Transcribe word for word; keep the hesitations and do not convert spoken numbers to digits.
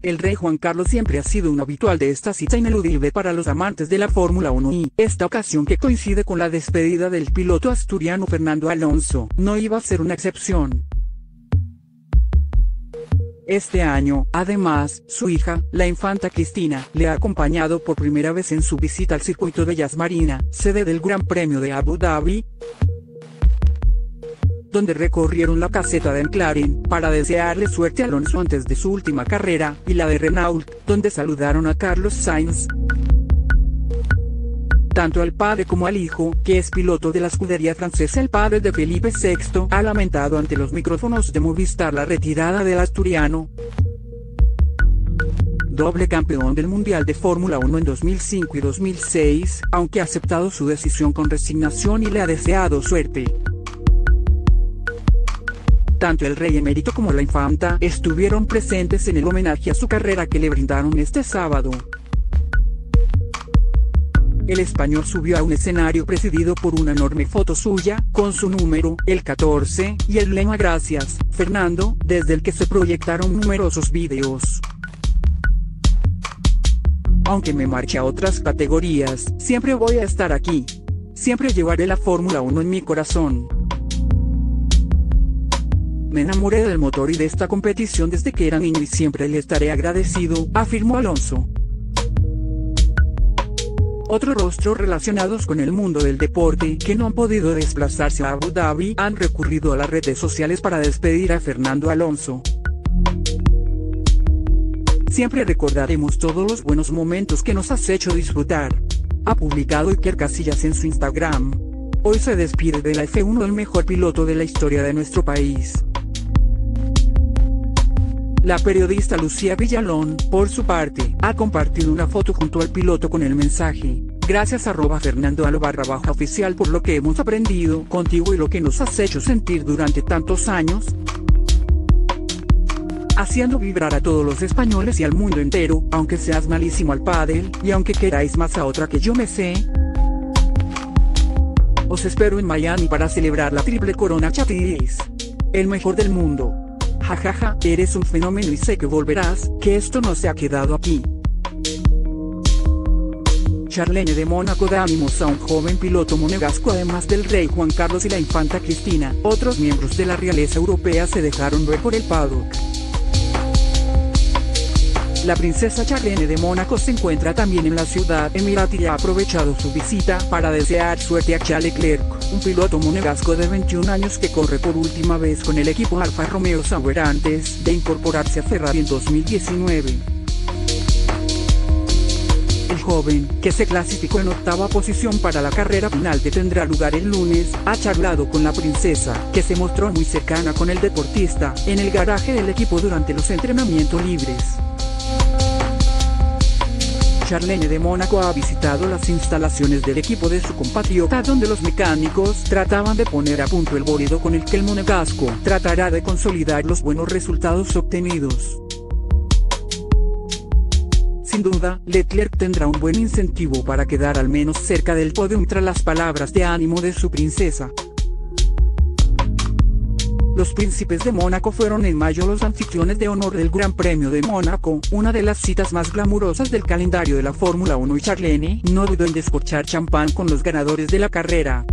El rey Juan Carlos siempre ha sido un habitual de esta cita ineludible para los amantes de la Fórmula uno y esta ocasión, que coincide con la despedida del piloto asturiano Fernando Alonso, no iba a ser una excepción. Este año, además, su hija, la infanta Cristina, le ha acompañado por primera vez en su visita al circuito de Yas Marina, sede del Gran Premio de Abu Dhabi, donde recorrieron la caseta de McLaren para desearle suerte a Alonso antes de su última carrera, y la de Renault, donde saludaron a Carlos Sainz. Tanto al padre como al hijo, que es piloto de la escudería francesa, el padre de Felipe sexto, ha lamentado ante los micrófonos de Movistar la retirada del asturiano. Doble campeón del Mundial de Fórmula uno en dos mil cinco y dos mil seis, aunque ha aceptado su decisión con resignación y le ha deseado suerte. Tanto el rey emérito como la infanta estuvieron presentes en el homenaje a su carrera que le brindaron este sábado. El español subió a un escenario presidido por una enorme foto suya, con su número, el catorce, y el lema "Gracias, Fernando", desde el que se proyectaron numerosos vídeos. Aunque me marche a otras categorías, siempre voy a estar aquí. Siempre llevaré la Fórmula uno en mi corazón. Me enamoré del motor y de esta competición desde que era niño y siempre le estaré agradecido, afirmó Alonso. Otros rostros relacionados con el mundo del deporte que no han podido desplazarse a Abu Dhabi han recurrido a las redes sociales para despedir a Fernando Alonso. Siempre recordaremos todos los buenos momentos que nos has hecho disfrutar, ha publicado Iker Casillas en su Instagram. Hoy se despide de la F uno el mejor piloto de la historia de nuestro país. La periodista Lucía Villalón, por su parte, ha compartido una foto junto al piloto con el mensaje: "Gracias arroba Fernando Alo barra baja oficial por lo que hemos aprendido contigo y lo que nos has hecho sentir durante tantos años, haciendo vibrar a todos los españoles y al mundo entero, aunque seas malísimo al pádel, y aunque queráis más a otra que yo me sé. Os espero en Miami para celebrar la triple corona chatis. El mejor del mundo. Jajaja, ja, ja, eres un fenómeno y sé que volverás, que esto no se ha quedado aquí". Charlene de Mónaco da ánimos a un joven piloto monegasco. Además del rey Juan Carlos y la infanta Cristina, otros miembros de la realeza europea se dejaron ver por el paddock. La princesa Charlene de Mónaco se encuentra también en la ciudad emirati y ha aprovechado su visita para desear suerte a Charles Leclerc, un piloto monegasco de veintiún años que corre por última vez con el equipo Alfa Romeo Sauber antes de incorporarse a Ferrari en dos mil diecinueve. El joven, que se clasificó en octava posición para la carrera final que tendrá lugar el lunes, ha charlado con la princesa, que se mostró muy cercana con el deportista, en el garaje del equipo durante los entrenamientos libres. Charlene de Mónaco ha visitado las instalaciones del equipo de su compatriota, donde los mecánicos trataban de poner a punto el bólido con el que el monegasco tratará de consolidar los buenos resultados obtenidos. Sin duda, Leclerc tendrá un buen incentivo para quedar al menos cerca del podium tras las palabras de ánimo de su princesa. Los príncipes de Mónaco fueron en mayo los anfitriones de honor del Gran Premio de Mónaco, una de las citas más glamurosas del calendario de la Fórmula uno, y Charlene no dudó en descorchar champán con los ganadores de la carrera.